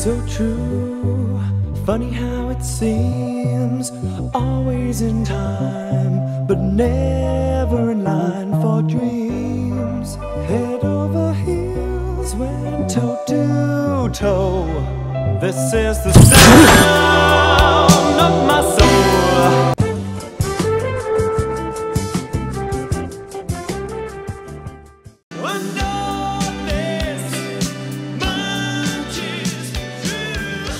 So true, funny how it seems, always in time, but never in line for dreams. Head over heels, went toe to toe. This is the sound of my soul.